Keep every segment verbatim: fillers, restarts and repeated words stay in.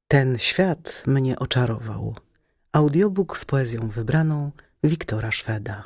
Ten świat mnie oczarował. Audiobook z poezją wybraną Wiktora Szweda.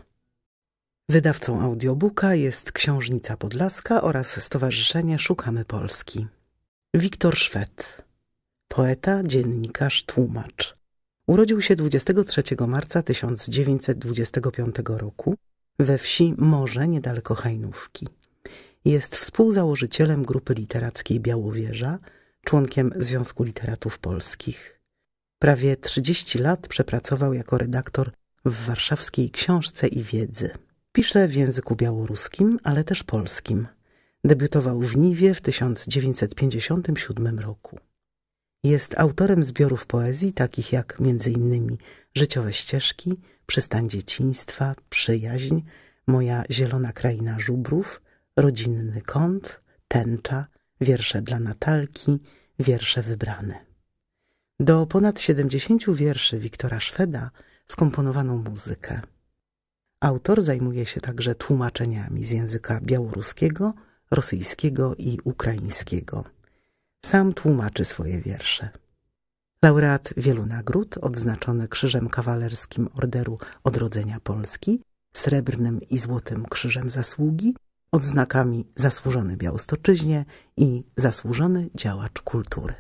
Wydawcą audiobooka jest Książnica Podlaska oraz Stowarzyszenie Szukamy Polski. Wiktor Szwed. Poeta, dziennikarz, tłumacz. Urodził się dwudziestego trzeciego marca tysiąc dziewięćset dwudziestego piątego roku we wsi Morze niedaleko Hajnówki. Jest współzałożycielem grupy literackiej Białowieża, członkiem Związku Literatów Polskich. Prawie trzydzieści lat przepracował jako redaktor w warszawskiej Książce i Wiedzy. Pisze w języku białoruskim, ale też polskim. Debiutował w Niwie w tysiąc dziewięćset pięćdziesiątym siódmym roku. Jest autorem zbiorów poezji takich jak między innymi Życiowe ścieżki, Przystań dzieciństwa, Przyjaźń, Moja zielona kraina żubrów, Rodzinny kąt, Tęcza, Wiersze dla Natalki, Wiersze wybrane. Do ponad siedemdziesięciu wierszy Wiktora Szweda skomponowano muzykę. Autor zajmuje się także tłumaczeniami z języka białoruskiego, rosyjskiego i ukraińskiego. Sam tłumaczy swoje wiersze. Laureat wielu nagród, odznaczony Krzyżem Kawalerskim Orderu Odrodzenia Polski, Srebrnym i Złotym Krzyżem Zasługi, odznakami Zasłużony Białostoczyźnie i Zasłużony Działacz Kultury.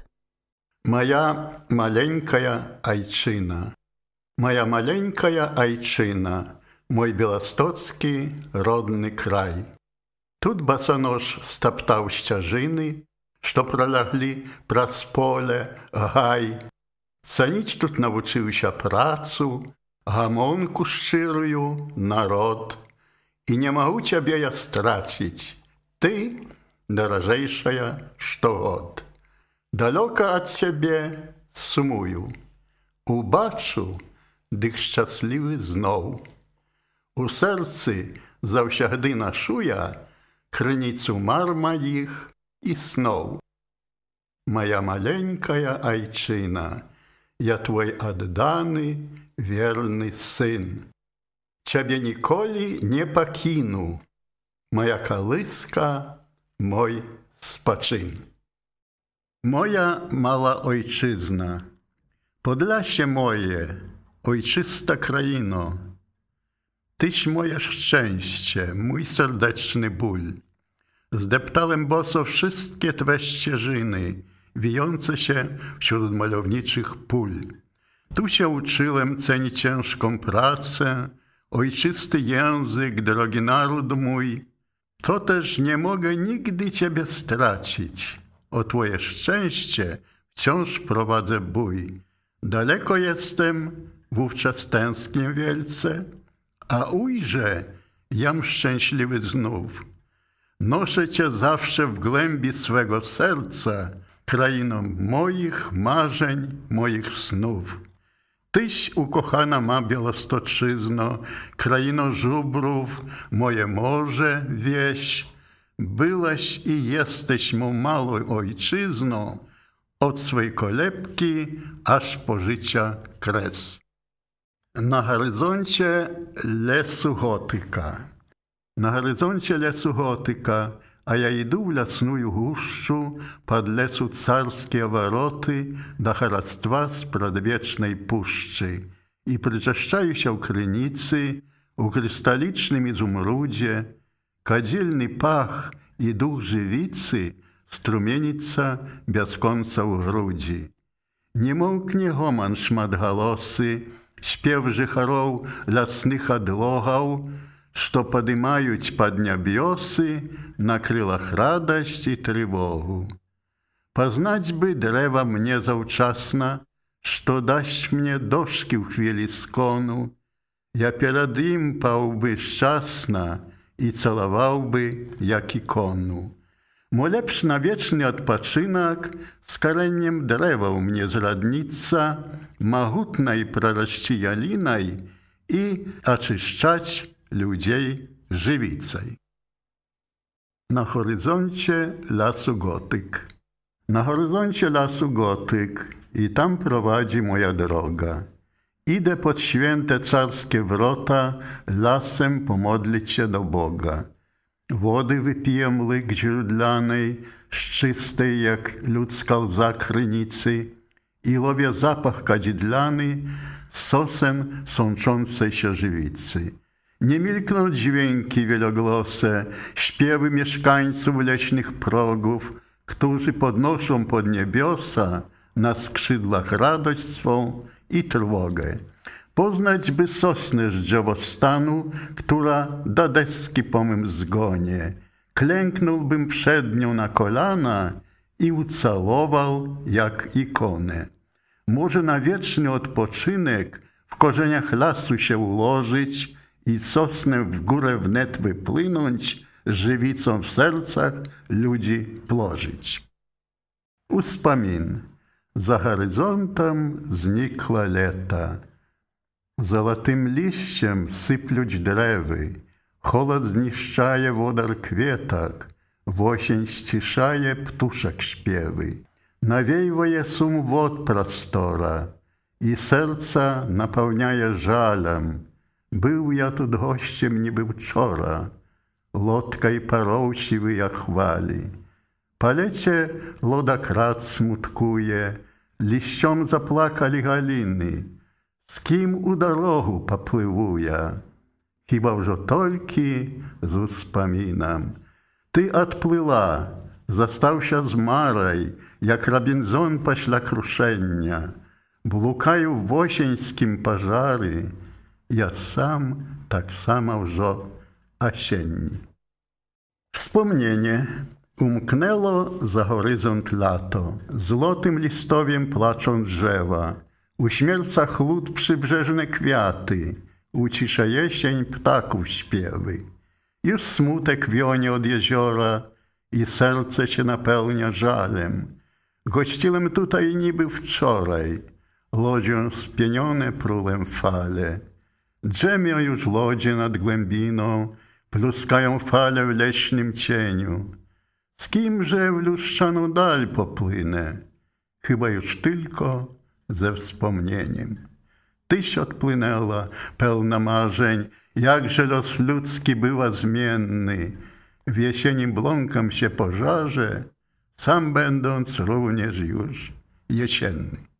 Moja maleńkaja ajczyna, moja maleńkaja ajczyna, mój białostocki rodny kraj. Тут босонож стоптал стяжины, что пролягли праз поле, гай. Цаніць тут навучыўся працу, гамонку шчырую, народ. І не магу цябе я страціць, ты, даражэйшая штогод. Далёка ад цябе сумую, убачу, дык шчаслівы зноў. У сэрцы заўсягды нашу я крыніцу мар маіх і сноў. Моя маленькая айчына, я твой адданы, верны сын. Цябе ніколі не пакіну, моя калыска, мой спачын. Moja mała ojczyzna, Podlasie moje, ojczysta kraino, Tyś moje szczęście, mój serdeczny ból. Zdeptałem boso wszystkie Twe ścieżyny, wijące się wśród malowniczych pól. Tu się uczyłem cenić ciężką pracę, ojczysty język, drogi naród mój. To też nie mogę nigdy Ciebie stracić. O Twoje szczęście wciąż prowadzę bój. Daleko jestem, wówczas tęsknię wielce, a ujrze, jam szczęśliwy znów. Noszę Cię zawsze w głębi swego serca, krainą moich marzeń, moich snów. Tyś, ukochana ma Białostoczyzno, kraino żubrów, moje morze, wieś. Byłaś i jesteś mą małą ojczyzną, od swej kolebki aż po życia kres. Na horyzoncie lesu gotyka, na horyzoncie lesu gotyka, a ja idę w lasную głuszczu, pod lesu carskie woroty, do haractwa z pradwiecznej puszczy. I przyczeszczają się krynicy, u krystalicznym izumrudzie, kadzielny pach i duch żywicy strumieniца bez końca u grudzi. Nie mąknie goman szmatgalosy, śpiew żicharów lasnych odlogał, что подымают под небёсы на крылах радость и тревогу. Познать бы древа мне завчасно, что дасть мне дошки в хвилі скону, я перед им пав би щасно и целовал бы, як икону. Мо лепш на вечный odpoczynek z koreniem drewa u mnie zradnica, mogutnej prorasci jalinej i oczyszczać людей żywicej. Na horyzoncie lasu gotyk. Na horyzoncie lasu gotyk i tam prowadzi moja droga. Idę pod święte carskie wrota, lasem pomodlić się do Boga. Wody wypiję młyk źródlanej, z czystej jak ludzka łza krynicy i lowię zapach kadzidlany z sosem sączącej się żywicy. Nie milkną dźwięki wielogłose, śpiewy mieszkańców leśnych progów, którzy podnoszą pod niebiosa na skrzydłach radość swą i trwogę. Poznać by sosnę z drzewostanu, która da deski po mym zgonie. Klęknąłbym przed nią na kolana i ucałował jak ikonę. Może na wieczny odpoczynek w korzeniach lasu się ułożyć i sosnę w górę wnet wypłynąć, żywicą w sercach ludzi płożyć. Uspamin. Za horyzontem znikła leta. Złotym liściem syplють drewy, холод zniszczaje wodar kwietak, wosień ściszaje ptuszek śpiewy. Nawieje sum wod prostora i serca napełniaje żalem. Był ja tu gościem niby wczora, lotka i parą siwy jak chwali. Palecie lodakrat smutkuje, liściom zaplakali galiny. Z kim u dorogu popływuję, chyba że tolki z uspominam. Ty odpłyła, zastałся z Maraj, jak Robinzon pośla kruszenia. Blukaju w osieńskim pożary, ja sam tak samo że osienni. Wspomnienie. Umknęło za horyzont lato, złotym listowiem płaczą drzewa. Uśmierca chłód przybrzeżne kwiaty, ucisza jesień ptaków śpiewy. Już smutek wionie od jeziora i serce się napełnia żalem. Gościłem tutaj niby wczoraj, lodzią spienione prulem fale. Drzemią już lodzie nad głębiną, pluskają fale w leśnym cieniu. Z kimże w lustrzaną dal popłynę? Chyba już tylko ze wspomnieniem. Tyś odpłynęła, pełna marzeń, jakże los ludzki była zmienny. W jesieni bląkam się pożarze, sam będąc również już jesienny.